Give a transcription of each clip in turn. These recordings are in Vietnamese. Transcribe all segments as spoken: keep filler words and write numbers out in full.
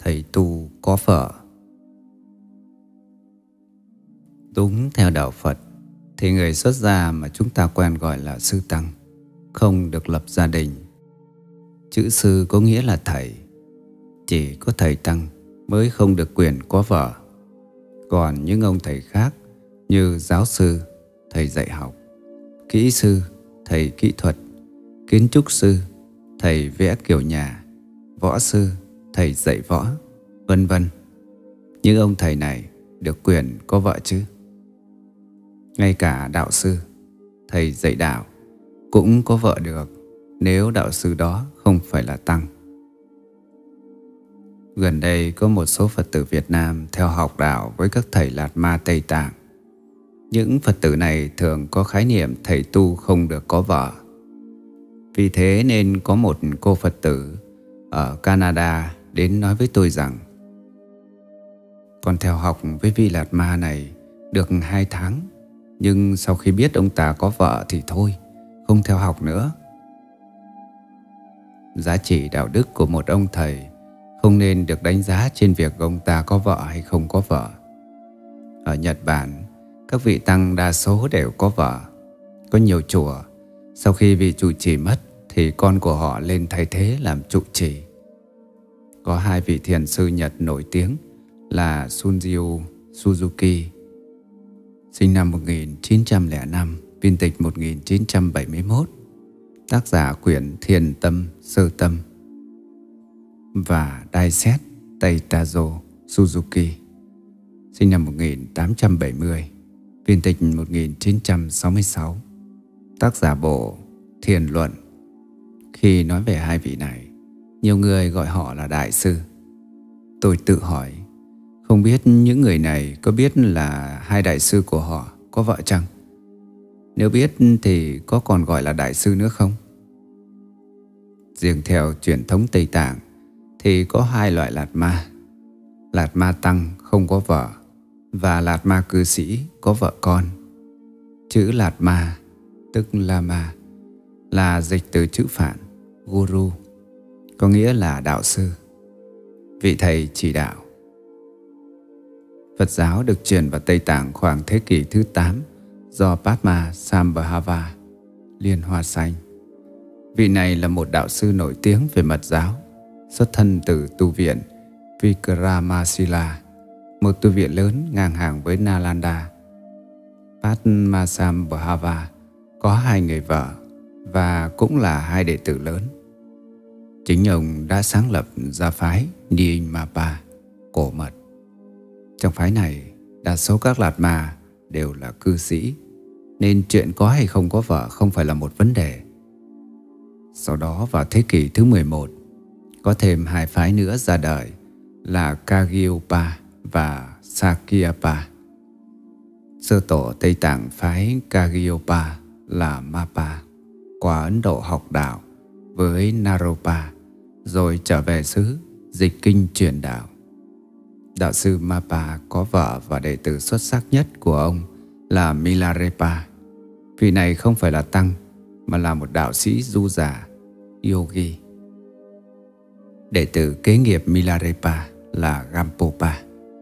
thầy tu có vợ. Đúng theo đạo Phật thì người xuất gia mà chúng ta quen gọi là sư tăng không được lập gia đình. Chữ sư có nghĩa là thầy. Chỉ có thầy tăng mới không được quyền có vợ. Còn những ông thầy khác như giáo sư, thầy dạy học, kỹ sư, thầy kỹ thuật, kiến trúc sư, thầy vẽ kiểu nhà, võ sư, thầy dạy võ, vân vân. Những ông thầy này được quyền có vợ chứ. Ngay cả đạo sư, thầy dạy đạo cũng có vợ được nếu đạo sư đó không phải là tăng. Gần đây có một số Phật tử Việt Nam theo học đạo với các thầy Lạt Ma Tây Tạng. Những Phật tử này thường có khái niệm thầy tu không được có vợ. Vì thế nên có một cô Phật tử ở Canada đến nói với tôi rằng: con theo học với vị Lạt Ma này được hai tháng, nhưng sau khi biết ông ta có vợ thì thôi, không theo học nữa. Giá trị đạo đức của một ông thầy không nên được đánh giá trên việc ông ta có vợ hay không có vợ. Ở Nhật Bản, các vị tăng đa số đều có vợ. Có nhiều chùa, sau khi vị trụ trì mất thì con của họ lên thay thế làm trụ trì. Có hai vị thiền sư Nhật nổi tiếng là Shunryu Suzuki, sinh năm một nghìn chín trăm lẻ năm, viên tịch một nghìn chín trăm bảy mươi mốt, tác giả quyển Thiền Tâm Sơ Tâm, và Daisetsu Taitazo Suzuki, sinh năm một nghìn tám trăm bảy mươi, viên tịch một nghìn chín trăm sáu mươi sáu, tác giả bộ Thiền Luận. Khi nói về hai vị này, nhiều người gọi họ là đại sư. Tôi tự hỏi, không biết những người này có biết là hai đại sư của họ có vợ chăng? Nếu biết thì có còn gọi là đại sư nữa không? Riêng theo truyền thống Tây Tạng thì có hai loại Lạt Ma: Lạt Ma tăng không có vợ và Lạt Ma cư sĩ có vợ con. Chữ Lạt Ma, tức Lama, là dịch từ chữ Phạn Guru, có nghĩa là đạo sư, vị thầy chỉ đạo. Phật giáo được truyền vào Tây Tạng khoảng thế kỷ thứ tám do Padma Sambhava, Liên Hoa Xanh. Vị này là một đạo sư nổi tiếng về mật giáo, xuất thân từ tu viện Vikramasila, một tu viện lớn ngang hàng với Nalanda. Padma Sambhava có hai người vợ và cũng là hai đệ tử lớn. Chính ông đã sáng lập ra phái Nyingmapa, cổ mật. Trong phái này, đa số các Lạt Ma đều là cư sĩ, nên chuyện có hay không có vợ không phải là một vấn đề. Sau đó vào thế kỷ thứ mười một, có thêm hai phái nữa ra đời là Kagyupa và Sakyapa. Sơ tổ Tây Tạng phái Kagyupa là Mapa, qua Ấn Độ học đạo với Naropa, rồi trở về xứ dịch kinh truyền đạo. Đạo sư Mapa có vợ và đệ tử xuất sắc nhất của ông là Milarepa. Vị này không phải là tăng mà là một đạo sĩ du giả, yogi. Đệ tử kế nghiệp Milarepa là Gampopa.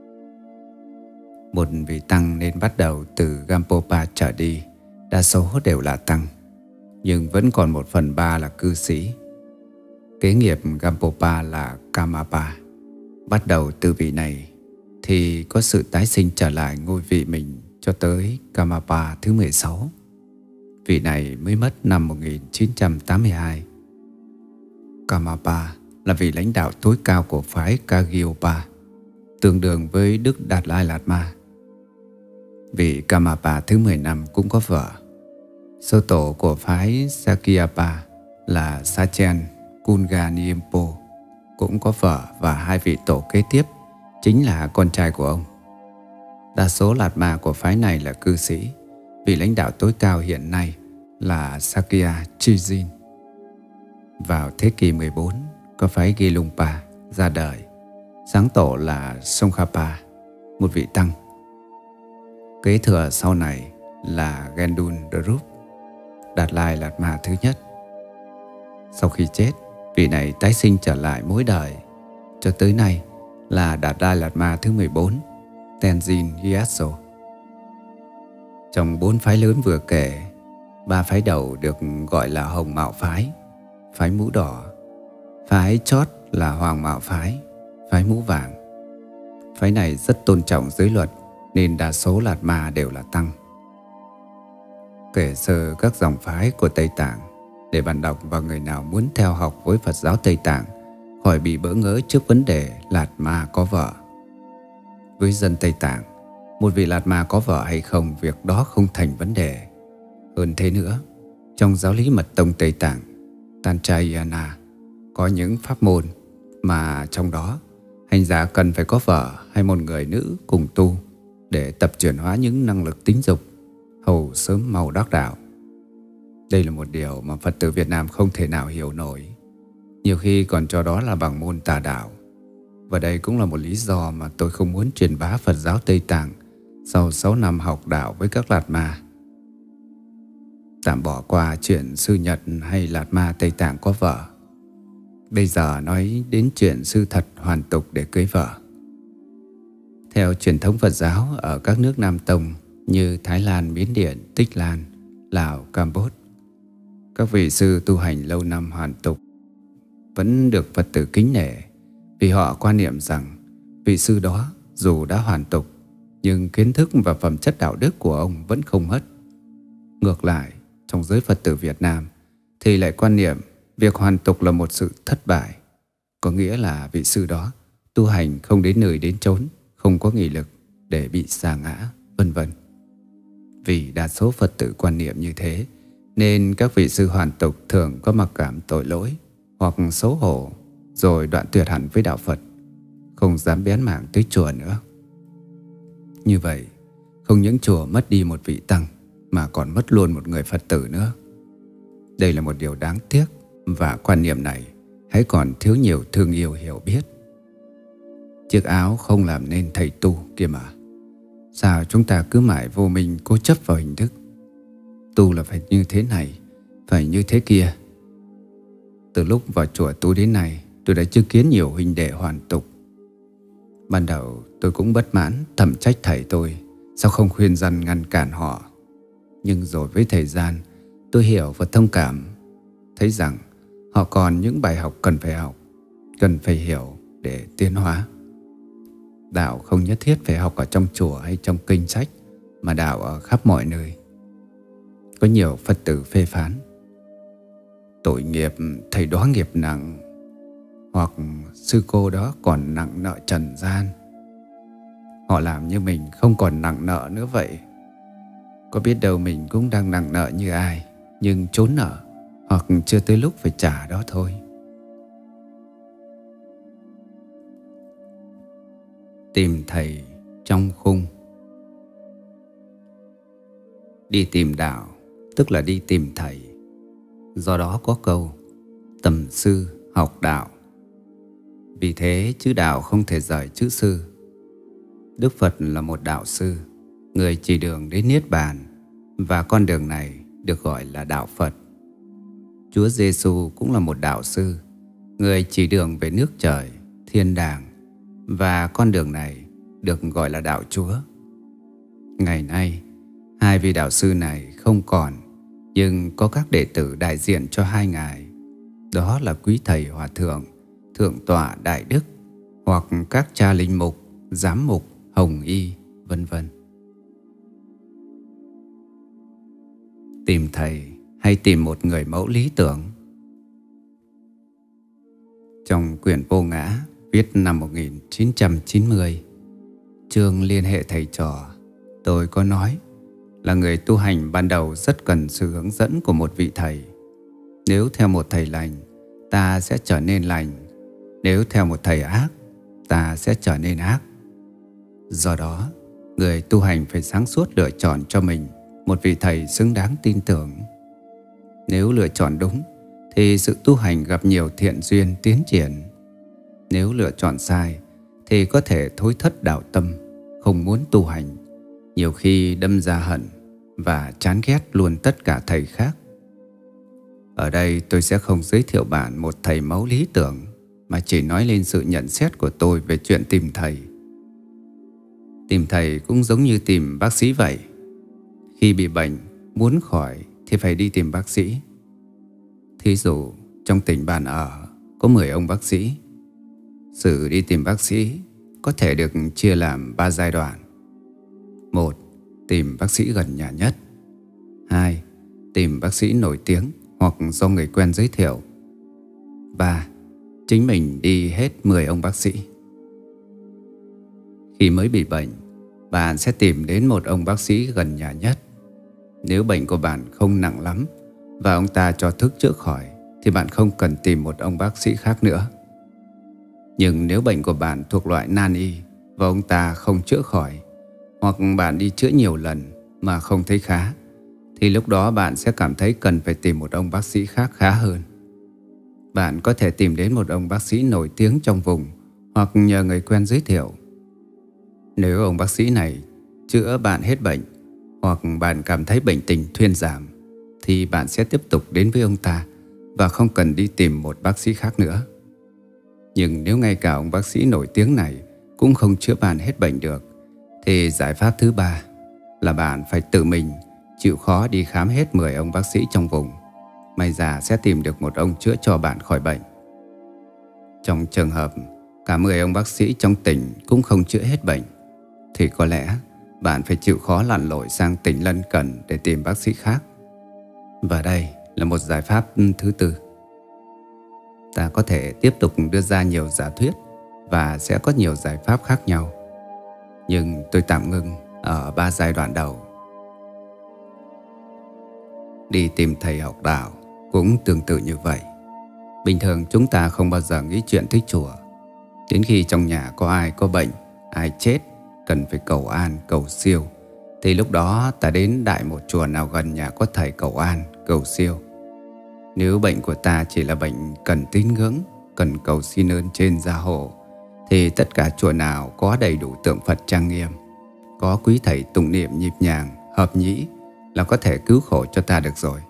Một vị tăng nên bắt đầu từ Gampopa trở đi, đa số đều là tăng, nhưng vẫn còn một phần ba là cư sĩ. Kế nghiệp Gampopa là Kamapa. Bắt đầu từ vị này thì có sự tái sinh trở lại ngôi vị mình cho tới Kamapa thứ mười sáu. Vị này mới mất năm một nghìn chín trăm tám mươi hai. Kamapa là vị lãnh đạo tối cao của phái Kagyupa, tương đương với Đức Đạt Lai Lạt Ma. Vị Kamapa thứ mười lăm cũng có vợ. Sơ tổ của phái Sakyapa là Sachen Kunganiempo cũng có vợ, và hai vị tổ kế tiếp chính là con trai của ông. Đa số Lạt Ma của phái này là cư sĩ. Vị lãnh đạo tối cao hiện nay là Sakya Chijin. Vào thế kỷ mười bốn, có phái Gelugpa ra đời. Sáng tổ là Tsongkhapa, một vị tăng. Kế thừa sau này là Gendun Drup, Đạt Lai Lạt Ma thứ nhất. Sau khi chết, vị này tái sinh trở lại mỗi đời. Cho tới nay, là Đạt Lai Lạt Ma thứ mười bốn, Tenzin Gyatso. Trong bốn phái lớn vừa kể, ba phái đầu được gọi là Hồng Mạo Phái, phái mũ đỏ, phái chót là Hoàng Mạo Phái, phái mũ vàng. Phái này rất tôn trọng giới luật nên đa số Lạt Ma đều là tăng. Kể sơ các dòng phái của Tây Tạng để bạn đọc và người nào muốn theo học với Phật giáo Tây Tạng khỏi bị bỡ ngỡ trước vấn đề Lạt Ma có vợ. Với dân Tây Tạng, một vị Lạt Ma có vợ hay không, việc đó không thành vấn đề. Hơn thế nữa, trong giáo lý mật tông Tây Tạng Tantrayana có những pháp môn mà trong đó hành giả cần phải có vợ hay một người nữ cùng tu để tập chuyển hóa những năng lực tính dục, hầu sớm mau đắc đạo. Đây là một điều mà Phật tử Việt Nam không thể nào hiểu nổi, nhiều khi còn cho đó là bằng môn tà đạo. Và đây cũng là một lý do mà tôi không muốn truyền bá Phật giáo Tây Tạng sau sáu năm học đạo với các Lạt Ma. Tạm bỏ qua chuyện sư Nhật hay Lạt Ma Tây Tạng có vợ, bây giờ nói đến chuyện sư thật hoàn tục để cưới vợ. Theo truyền thống Phật giáo ở các nước Nam Tông như Thái Lan, Miến Điện, Tích Lan, Lào, Campuchia, các vị sư tu hành lâu năm hoàn tục vẫn được Phật tử kính nể, vì họ quan niệm rằng vị sư đó dù đã hoàn tục nhưng kiến thức và phẩm chất đạo đức của ông vẫn không mất. Ngược lại, trong giới Phật tử Việt Nam thì lại quan niệm việc hoàn tục là một sự thất bại, có nghĩa là vị sư đó tu hành không đến nơi đến chốn, không có nghị lực để bị sa ngã, vân vân. Vì đa số Phật tử quan niệm như thế nên các vị sư hoàn tục thường có mặc cảm tội lỗi hoặc xấu hổ, rồi đoạn tuyệt hẳn với đạo Phật, không dám bén mảng tới chùa nữa. Như vậy, không những chùa mất đi một vị tăng mà còn mất luôn một người Phật tử nữa. Đây là một điều đáng tiếc, và quan niệm này hãy còn thiếu nhiều thương yêu hiểu biết. Chiếc áo không làm nên thầy tu kia mà. Sao chúng ta cứ mãi vô minh cố chấp vào hình thức? Tu là phải như thế này, phải như thế kia. Từ lúc vào chùa tu đến nay, tôi đã chứng kiến nhiều huynh đệ hoàn tục. Ban đầu tôi cũng bất mãn, thầm trách thầy tôi sao không khuyên răn ngăn cản họ. Nhưng rồi với thời gian, tôi hiểu và thông cảm, thấy rằng họ còn những bài học cần phải học, cần phải hiểu để tiến hóa. Đạo không nhất thiết phải học ở trong chùa hay trong kinh sách, mà đạo ở khắp mọi nơi. Có nhiều Phật tử phê phán: tội nghiệp thầy đó nghiệp nặng, hoặc sư cô đó còn nặng nợ trần gian. Họ làm như mình không còn nặng nợ nữa vậy. Có biết đâu mình cũng đang nặng nợ như ai, nhưng trốn nợ hoặc chưa tới lúc phải trả đó thôi. Tìm thầy trong khung. Đi tìm đạo tức là đi tìm thầy. Do đó có câu tầm sư học đạo. Vì thế chữ đạo không thể rời chữ sư. Đức Phật là một đạo sư, người chỉ đường đến Niết Bàn, và con đường này được gọi là đạo Phật. Chúa Giêsu cũng là một đạo sư, người chỉ đường về nước trời, thiên đàng, và con đường này được gọi là đạo Chúa. Ngày nay, hai vị đạo sư này không còn, nhưng có các đệ tử đại diện cho hai ngài. Đó là quý thầy Hòa Thượng, Thượng tọa Đại Đức, hoặc các cha linh mục, giám mục, hồng y, vân vân. Tìm thầy hay tìm một người mẫu lý tưởng. Trong quyển Vô Ngã viết năm một nghìn chín trăm chín mươi, chương liên hệ thầy trò, tôi có nói là người tu hành ban đầu rất cần sự hướng dẫn của một vị thầy. Nếu theo một thầy lành, ta sẽ trở nên lành. Nếu theo một thầy ác, ta sẽ trở nên ác. Do đó, người tu hành phải sáng suốt lựa chọn cho mình một vị thầy xứng đáng tin tưởng. Nếu lựa chọn đúng, thì sự tu hành gặp nhiều thiện duyên tiến triển. Nếu lựa chọn sai, thì có thể thối thất đạo tâm, không muốn tu hành, nhiều khi đâm ra hận và chán ghét luôn tất cả thầy khác. Ở đây tôi sẽ không giới thiệu bạn một thầy mẫu lý tưởng, mà chỉ nói lên sự nhận xét của tôi về chuyện tìm thầy. Tìm thầy cũng giống như tìm bác sĩ vậy. Khi bị bệnh, muốn khỏi thì phải đi tìm bác sĩ. Thí dụ trong tỉnh bạn ở có mười ông bác sĩ. Sự đi tìm bác sĩ có thể được chia làm ba giai đoạn. Một, tìm bác sĩ gần nhà nhất. Hai, tìm bác sĩ nổi tiếng hoặc do người quen giới thiệu. Ba, chính mình đi hết mười ông bác sĩ. Khi mới bị bệnh, bạn sẽ tìm đến một ông bác sĩ gần nhà nhất. Nếu bệnh của bạn không nặng lắm và ông ta cho thuốc chữa khỏi thì bạn không cần tìm một ông bác sĩ khác nữa. Nhưng nếu bệnh của bạn thuộc loại nan y và ông ta không chữa khỏi, hoặc bạn đi chữa nhiều lần mà không thấy khá, thì lúc đó bạn sẽ cảm thấy cần phải tìm một ông bác sĩ khác khá hơn. Bạn có thể tìm đến một ông bác sĩ nổi tiếng trong vùng hoặc nhờ người quen giới thiệu. Nếu ông bác sĩ này chữa bạn hết bệnh hoặc bạn cảm thấy bệnh tình thuyên giảm, thì bạn sẽ tiếp tục đến với ông ta và không cần đi tìm một bác sĩ khác nữa. Nhưng nếu ngay cả ông bác sĩ nổi tiếng này cũng không chữa bạn hết bệnh được, thì giải pháp thứ ba là bạn phải tự mình chịu khó đi khám hết mười ông bác sĩ trong vùng. May ra sẽ tìm được một ông chữa cho bạn khỏi bệnh. Trong trường hợp cả mười ông bác sĩ trong tỉnh cũng không chữa hết bệnh, thì có lẽ bạn phải chịu khó lặn lội sang tỉnh lân cận để tìm bác sĩ khác. Và đây là một giải pháp thứ tư. Ta có thể tiếp tục đưa ra nhiều giả thuyết và sẽ có nhiều giải pháp khác nhau, nhưng tôi tạm ngưng ở ba giai đoạn đầu. Đi tìm thầy học đạo cũng tương tự như vậy. Bình thường chúng ta không bao giờ nghĩ chuyện tới chùa. Đến khi trong nhà có ai có bệnh, ai chết, cần phải cầu an, cầu siêu, thì lúc đó ta đến đại một chùa nào gần nhà có thầy cầu an, cầu siêu. Nếu bệnh của ta chỉ là bệnh cần tín ngưỡng, cần cầu xin ơn trên gia hộ, thì tất cả chùa nào có đầy đủ tượng Phật trang nghiêm, có quý thầy tụng niệm nhịp nhàng, hợp nhĩ là có thể cứu khổ cho ta được rồi.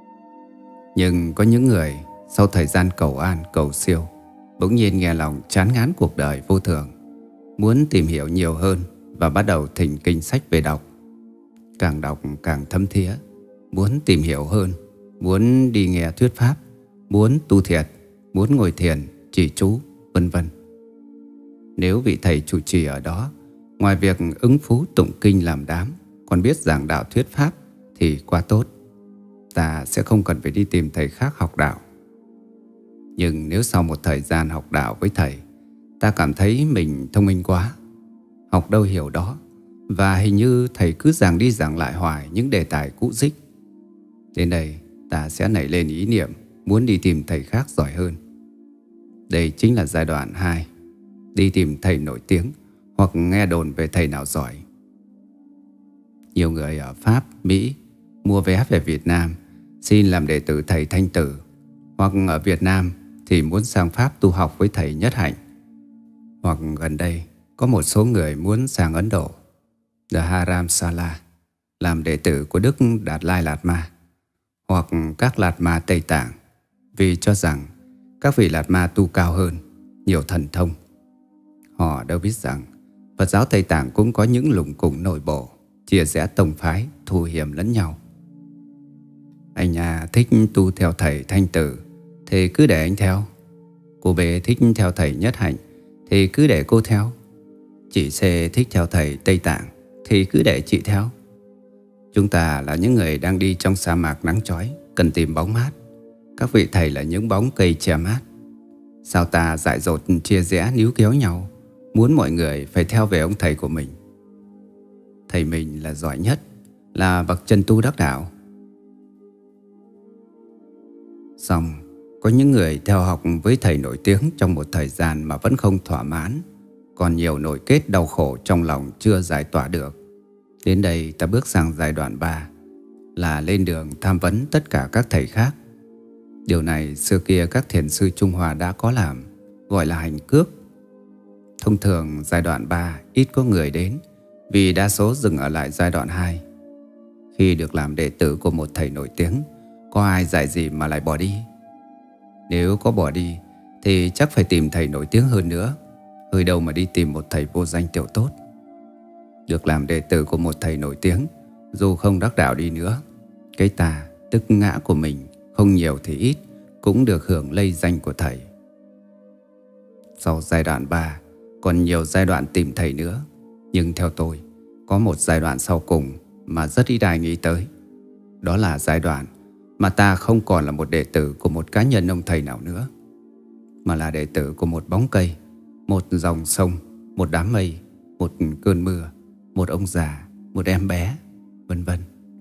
Nhưng có những người sau thời gian cầu an, cầu siêu, bỗng nhiên nghe lòng chán ngán cuộc đời vô thường, muốn tìm hiểu nhiều hơn và bắt đầu thỉnh kinh sách về đọc. Càng đọc càng thấm thía, muốn tìm hiểu hơn, muốn đi nghe thuyết pháp, muốn tu thiệt, muốn ngồi thiền, trì chú, vân vân. Nếu vị thầy chủ trì ở đó, ngoài việc ứng phú tụng kinh làm đám, còn biết giảng đạo thuyết pháp thì quá tốt. Ta sẽ không cần phải đi tìm thầy khác học đạo. Nhưng nếu sau một thời gian học đạo với thầy, ta cảm thấy mình thông minh quá, học đâu hiểu đó, và hình như thầy cứ giảng đi giảng lại hoài những đề tài cũ dích, đến đây ta sẽ nảy lên ý niệm muốn đi tìm thầy khác giỏi hơn. Đây chính là giai đoạn hai, đi tìm thầy nổi tiếng hoặc nghe đồn về thầy nào giỏi. Nhiều người ở Pháp, Mỹ mua vé về Việt Nam xin làm đệ tử thầy Thanh Tử, hoặc ở Việt Nam thì muốn sang Pháp tu học với thầy Nhất Hạnh, hoặc gần đây có một số người muốn sang Ấn Độ, Dharamsala, làm đệ tử của Đức Đạt Lai Lạt Ma, hoặc các Lạt Ma Tây Tạng, vì cho rằng các vị Lạt Ma tu cao hơn, nhiều thần thông. Họ đâu biết rằng Phật giáo Tây Tạng cũng có những lủng củng nội bộ, chia rẽ tông phái, thù hiểm lẫn nhau. Anh nhà thích tu theo thầy Thanh Tử thì cứ để anh theo. Cô B thích theo thầy Nhất Hạnh thì cứ để cô theo. Chị C thích theo thầy Tây Tạng thì cứ để chị theo. Chúng ta là những người đang đi trong sa mạc nắng chói, cần tìm bóng mát. Các vị thầy là những bóng cây che mát. Sao ta dại dột chia rẽ níu kéo nhau, muốn mọi người phải theo về ông thầy của mình? Thầy mình là giỏi nhất, là bậc chân tu đắc đạo. Xong, có những người theo học với thầy nổi tiếng trong một thời gian mà vẫn không thỏa mãn, còn nhiều nỗi kết đau khổ trong lòng chưa giải tỏa được. Đến đây ta bước sang giai đoạn ba, là lên đường tham vấn tất cả các thầy khác. Điều này xưa kia các thiền sư Trung Hoa đã có làm, gọi là hành cước. Thông thường giai đoạn ba ít có người đến, vì đa số dừng ở lại giai đoạn hai. Khi được làm đệ tử của một thầy nổi tiếng, có ai dạy gì mà lại bỏ đi? Nếu có bỏ đi thì chắc phải tìm thầy nổi tiếng hơn nữa. Hơi đâu mà đi tìm một thầy vô danh tiểu tốt. Được làm đệ tử của một thầy nổi tiếng, dù không đắc đạo đi nữa, cái tà, tức ngã của mình, không nhiều thì ít, cũng được hưởng lây danh của thầy. Sau giai đoạn ba, còn nhiều giai đoạn tìm thầy nữa. Nhưng theo tôi, có một giai đoạn sau cùng mà rất ít ai nghĩ tới. Đó là giai đoạn mà ta không còn là một đệ tử của một cá nhân ông thầy nào nữa, mà là đệ tử của một bóng cây, một dòng sông, một đám mây, một cơn mưa, một ông già, một em bé, vân vân.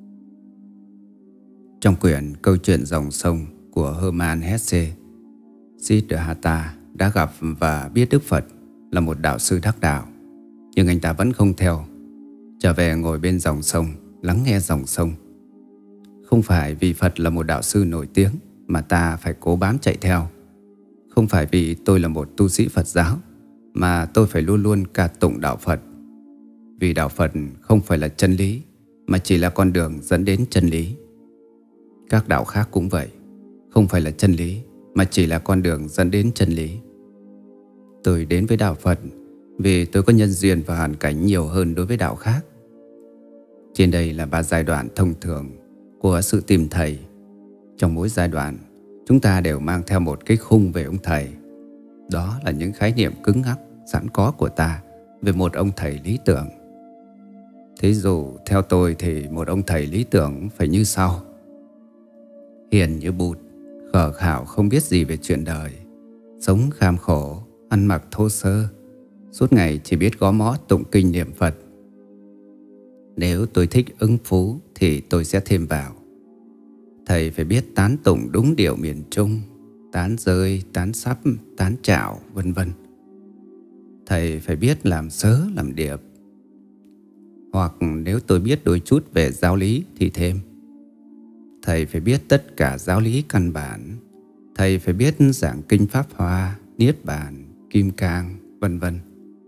Trong quyển Câu chuyện dòng sông của Hermann Hesse, Siddhartha đã gặp và biết Đức Phật là một đạo sư đắc đạo, nhưng anh ta vẫn không theo, trở về ngồi bên dòng sông, lắng nghe dòng sông. Không phải vì Phật là một đạo sư nổi tiếng mà ta phải cố bám chạy theo. Không phải vì tôi là một tu sĩ Phật giáo mà tôi phải luôn luôn ca tụng đạo Phật. Vì đạo Phật không phải là chân lý, mà chỉ là con đường dẫn đến chân lý. Các đạo khác cũng vậy, không phải là chân lý, mà chỉ là con đường dẫn đến chân lý. Tôi đến với đạo Phật vì tôi có nhân duyên và hoàn cảnh nhiều hơn đối với đạo khác. Trên đây là ba giai đoạn thông thường của sự tìm thầy. Trong mỗi giai đoạn, chúng ta đều mang theo một cái khung về ông thầy. Đó là những khái niệm cứng ngắc sẵn có của ta về một ông thầy lý tưởng. Thí dụ theo tôi thì một ông thầy lý tưởng phải như sau: hiền như bụt, khờ khảo không biết gì về chuyện đời, sống kham khổ, ăn mặc thô sơ, suốt ngày chỉ biết gõ mõ tụng kinh niệm Phật. Nếu tôi thích ứng phú thì tôi sẽ thêm vào: thầy phải biết tán tụng đúng điệu miền Trung, tán rơi, tán sắp, tán chảo, vân vân. Thầy phải biết làm sớ, làm điệp. Hoặc nếu tôi biết đôi chút về giáo lý thì thêm: thầy phải biết tất cả giáo lý căn bản. Thầy phải biết giảng kinh Pháp Hoa, Niết Bàn, Kim Cang, vân vân.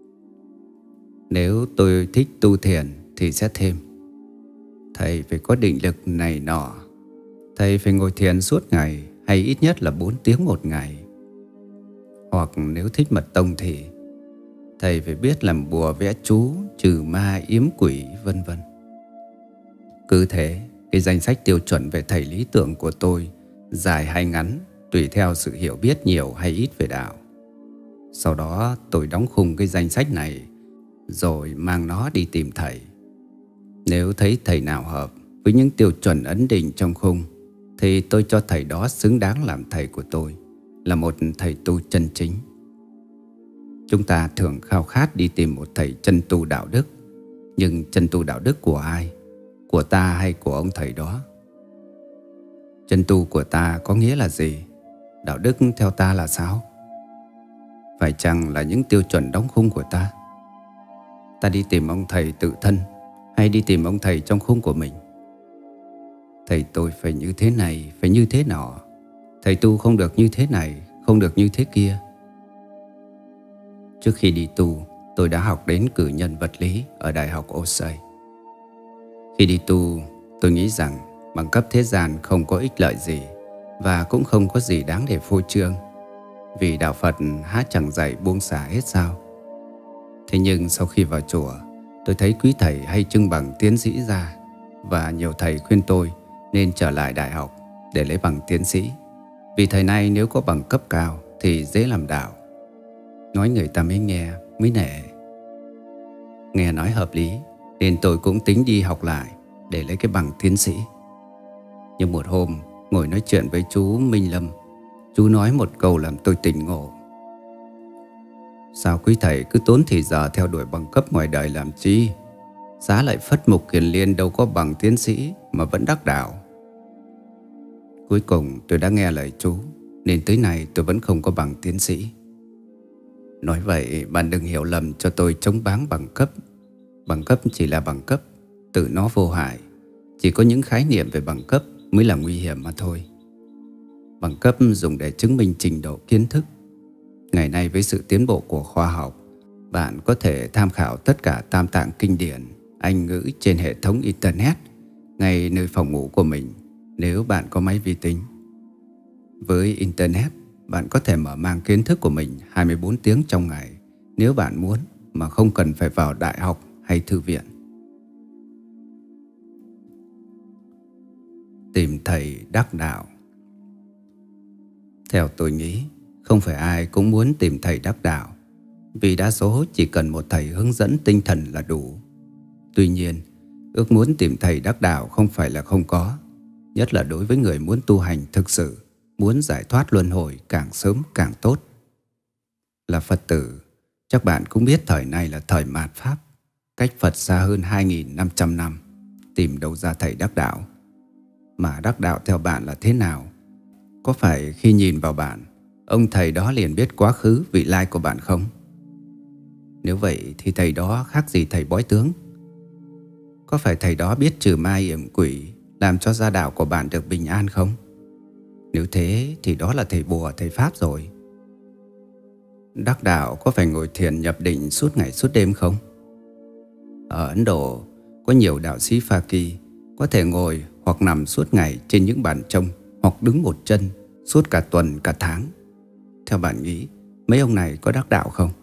Nếu tôi thích tu thiền thì sẽ thêm: thầy phải có định lực này nọ. Thầy phải ngồi thiền suốt ngày, hay ít nhất là bốn tiếng một ngày. Hoặc nếu thích mật tông thì thầy phải biết làm bùa vẽ chú, trừ ma yếm quỷ, vân vân. Cứ thế, cái danh sách tiêu chuẩn về thầy lý tưởng của tôi dài hay ngắn tùy theo sự hiểu biết nhiều hay ít về đạo. Sau đó tôi đóng khung cái danh sách này rồi mang nó đi tìm thầy. Nếu thấy thầy nào hợp với những tiêu chuẩn ấn định trong khung thì tôi cho thầy đó xứng đáng làm thầy của tôi, là một thầy tu chân chính. Chúng ta thường khao khát đi tìm một thầy chân tu đạo đức. Nhưng chân tu đạo đức của ai? Của ta hay của ông thầy đó? Chân tu của ta có nghĩa là gì? Đạo đức theo ta là sao? Phải chăng là những tiêu chuẩn đóng khung của ta? Ta đi tìm ông thầy tự thân hay đi tìm ông thầy trong khung của mình? Thầy tôi phải như thế này, phải như thế nọ. Thầy tu không được như thế này, không được như thế kia. Trước khi đi tu, tôi đã học đến cử nhân vật lý ở Đại học Osei. Khi đi tu, tôi nghĩ rằng bằng cấp thế gian không có ích lợi gì và cũng không có gì đáng để phô trương, vì đạo Phật há chẳng dạy buông xả hết sao. Thế nhưng sau khi vào chùa, tôi thấy quý thầy hay trưng bằng tiến sĩ ra, và nhiều thầy khuyên tôi nên trở lại đại học để lấy bằng tiến sĩ, vì thời nay nếu có bằng cấp cao thì dễ làm đạo. Nói người ta mới nghe, mới nể. Nghe nói hợp lý nên tôi cũng tính đi học lại để lấy cái bằng tiến sĩ. Nhưng một hôm ngồi nói chuyện với chú Minh Lâm, chú nói một câu làm tôi tỉnh ngộ. Sao quý thầy cứ tốn thì giờ theo đuổi bằng cấp ngoài đời làm chi? Giá lại Phất Mục Kiền Liên đâu có bằng tiến sĩ mà vẫn đắc đạo. Cuối cùng tôi đã nghe lời chú, nên tới nay tôi vẫn không có bằng tiến sĩ. Nói vậy bạn đừng hiểu lầm cho tôi chống báng bằng cấp. Bằng cấp chỉ là bằng cấp, tự nó vô hại. Chỉ có những khái niệm về bằng cấp mới là nguy hiểm mà thôi. Bằng cấp dùng để chứng minh trình độ kiến thức. Ngày nay với sự tiến bộ của khoa học, bạn có thể tham khảo tất cả tam tạng kinh điển, Anh ngữ trên hệ thống Internet ngay nơi phòng ngủ của mình, nếu bạn có máy vi tính. Với Internet, Bạn có thể mở mang kiến thức của mình hai mươi bốn tiếng trong ngày nếu bạn muốn, mà không cần phải vào đại học hay thư viện. Tìm thầy đắc đạo. Theo tôi nghĩ, không phải ai cũng muốn tìm thầy đắc đạo, vì đa số chỉ cần một thầy hướng dẫn tinh thần là đủ. Tuy nhiên, ước muốn tìm thầy đắc đạo không phải là không có, nhất là đối với người muốn tu hành thực sự, muốn giải thoát luân hồi càng sớm càng tốt. Là Phật tử, chắc bạn cũng biết thời này là thời mạt Pháp, cách Phật xa hơn hai nghìn năm trăm năm, tìm đâu ra thầy đắc đạo. Mà đắc đạo theo bạn là thế nào? Có phải khi nhìn vào bạn, ông thầy đó liền biết quá khứ vị lai của bạn không? Nếu vậy thì thầy đó khác gì thầy bói tướng? Có phải thầy đó biết trừ ma yểm quỷ, làm cho gia đạo của bạn được bình an không? Nếu thế thì đó là thầy bùa, thầy pháp rồi. Đắc đạo có phải ngồi thiền nhập định suốt ngày suốt đêm không? Ở Ấn Độ có nhiều đạo sĩ Pha Kỳ có thể ngồi hoặc nằm suốt ngày trên những bàn trông, hoặc đứng một chân suốt cả tuần cả tháng. Theo bạn nghĩ, mấy ông này có đắc đạo không?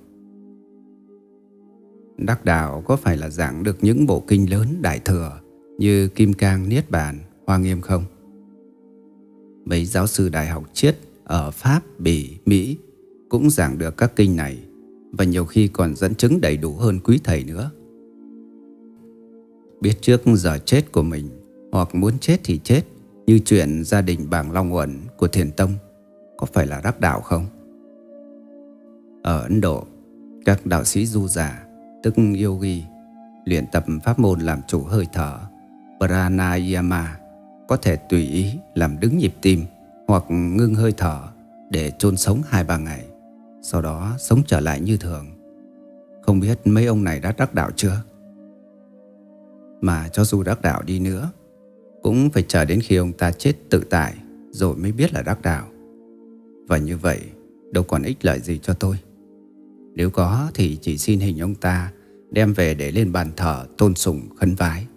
Đắc đạo có phải là giảng được những bộ kinh lớn đại thừa như Kim Cang, Niết Bàn, Hoa Nghiêm không? Mấy giáo sư đại học triết ở Pháp, Bỉ, Mỹ cũng giảng được các kinh này, và nhiều khi còn dẫn chứng đầy đủ hơn quý thầy nữa. Biết trước giờ chết của mình, hoặc muốn chết thì chết, như chuyện gia đình Bàng Long Uẩn của Thiền Tông, có phải là đắc đạo không? Ở Ấn Độ, các đạo sĩ du già, tức yogi, luyện tập pháp môn làm chủ hơi thở pranayama, có thể tùy ý làm đứng nhịp tim hoặc ngưng hơi thở để chôn sống hai ba ngày, sau đó sống trở lại như thường. Không biết mấy ông này đã đắc đạo chưa? Mà cho dù đắc đạo đi nữa, cũng phải chờ đến khi ông ta chết tự tại rồi mới biết là đắc đạo. Và như vậy đâu còn ích lợi gì cho tôi. Nếu có thì chỉ xin hình ông ta đem về để lên bàn thờ tôn sùng khấn vái.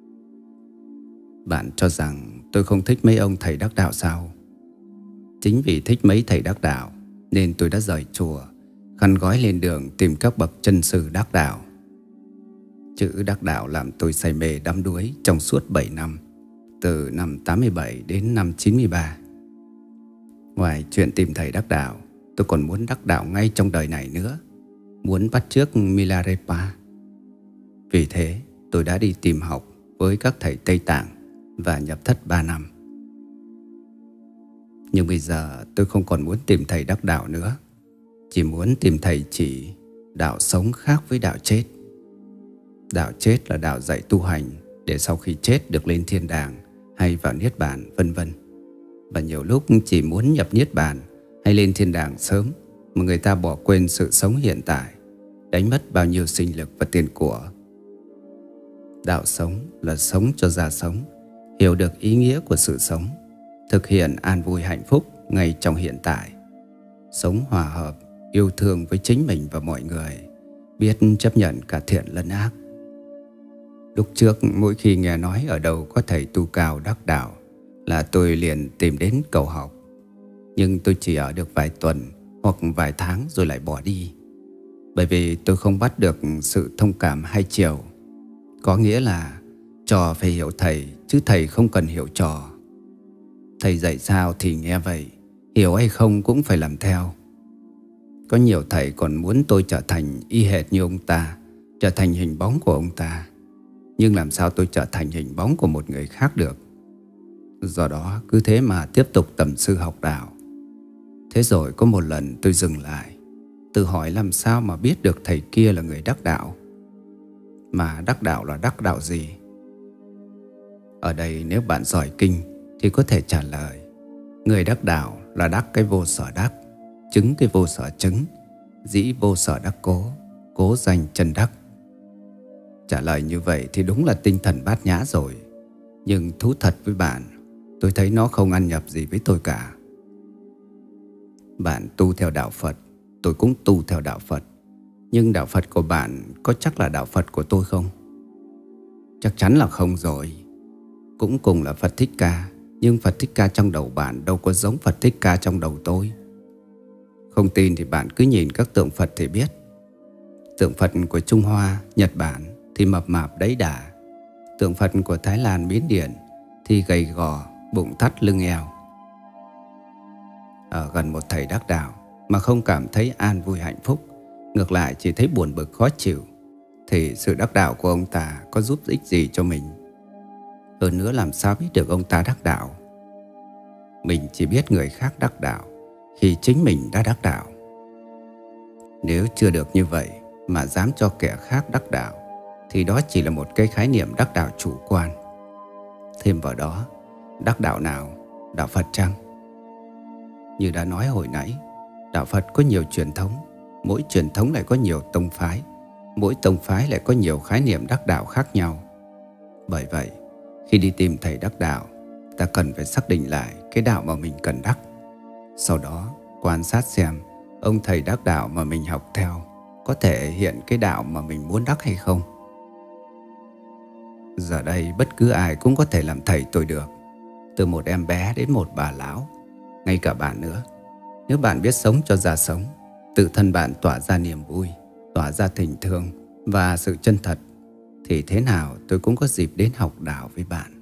Bạn cho rằng tôi không thích mấy ông thầy đắc đạo sao? Chính vì thích mấy thầy đắc đạo nên tôi đã rời chùa, khăn gói lên đường tìm các bậc chân sư đắc đạo. Chữ đắc đạo làm tôi say mê đắm đuối trong suốt bảy năm, từ năm tám mươi bảy đến năm chín mươi ba. Ngoài chuyện tìm thầy đắc đạo, tôi còn muốn đắc đạo ngay trong đời này nữa, muốn bắt chước Milarepa. Vì thế tôi đã đi tìm học với các thầy Tây Tạng và nhập thất ba năm. Nhưng bây giờ tôi không còn muốn tìm thầy đắc đạo nữa, chỉ muốn tìm thầy chỉ đạo sống khác với đạo chết. Đạo chết là đạo dạy tu hành để sau khi chết được lên thiên đàng hay vào niết bàn, vân vân. Và nhiều lúc chỉ muốn nhập niết bàn hay lên thiên đàng sớm mà người ta bỏ quên sự sống hiện tại, đánh mất bao nhiêu sinh lực và tiền của. Đạo sống là sống cho ra sống, hiểu được ý nghĩa của sự sống, thực hiện an vui hạnh phúc ngay trong hiện tại, sống hòa hợp, yêu thương với chính mình và mọi người, biết chấp nhận cả thiện lẫn ác. Lúc trước mỗi khi nghe nói ở đâu có thầy tu cao đắc đạo là tôi liền tìm đến cầu học. Nhưng tôi chỉ ở được vài tuần hoặc vài tháng rồi lại bỏ đi, bởi vì tôi không bắt được sự thông cảm hai chiều. Có nghĩa là trò phải hiểu thầy, chứ thầy không cần hiểu trò. Thầy dạy sao thì nghe vậy, hiểu hay không cũng phải làm theo. Có nhiều thầy còn muốn tôi trở thành y hệt như ông ta, trở thành hình bóng của ông ta. Nhưng làm sao tôi trở thành hình bóng của một người khác được? Do đó cứ thế mà tiếp tục tầm sư học đạo. Thế rồi có một lần tôi dừng lại, tự hỏi làm sao mà biết được thầy kia là người đắc đạo. Mà đắc đạo là đắc đạo gì? Ở đây nếu bạn giỏi kinh thì có thể trả lời: người đắc đạo là đắc cái vô sở đắc, chứng cái vô sở chứng, dĩ vô sở đắc cố, cố danh chân đắc. Trả lời như vậy thì đúng là tinh thần bát nhã rồi. Nhưng thú thật với bạn, tôi thấy nó không ăn nhập gì với tôi cả. Bạn tu theo đạo Phật, tôi cũng tu theo đạo Phật. Nhưng đạo Phật của bạn có chắc là đạo Phật của tôi không? Chắc chắn là không rồi. Cũng cùng là Phật Thích Ca, nhưng Phật Thích Ca trong đầu bạn đâu có giống Phật Thích Ca trong đầu tôi. Không tin thì bạn cứ nhìn các tượng Phật thì biết. Tượng Phật của Trung Hoa, Nhật Bản thì mập mạp đấy đà. Tượng Phật của Thái Lan, Miến Điện thì gầy gò, bụng thắt lưng eo. Ở gần một thầy đắc đạo mà không cảm thấy an vui hạnh phúc, ngược lại chỉ thấy buồn bực khó chịu, thì sự đắc đạo của ông ta có giúp ích gì cho mình? Hơn nữa làm sao biết được ông ta đắc đạo? Mình chỉ biết người khác đắc đạo khi chính mình đã đắc đạo. Nếu chưa được như vậy mà dám cho kẻ khác đắc đạo, thì đó chỉ là một cái khái niệm đắc đạo chủ quan. Thêm vào đó, đắc đạo nào? Đạo Phật chăng? Như đã nói hồi nãy, đạo Phật có nhiều truyền thống, mỗi truyền thống lại có nhiều tông phái, mỗi tông phái lại có nhiều khái niệm đắc đạo khác nhau. Bởi vậy, khi đi tìm thầy đắc đạo, ta cần phải xác định lại cái đạo mà mình cần đắc. Sau đó, quan sát xem ông thầy đắc đạo mà mình học theo có thể hiện cái đạo mà mình muốn đắc hay không. Giờ đây bất cứ ai cũng có thể làm thầy tôi được, từ một em bé đến một bà lão, ngay cả bạn nữa. Nếu bạn biết sống cho ra sống, tự thân bạn tỏa ra niềm vui, tỏa ra tình thương và sự chân thật, thì thế nào tôi cũng có dịp đến học đạo với bạn.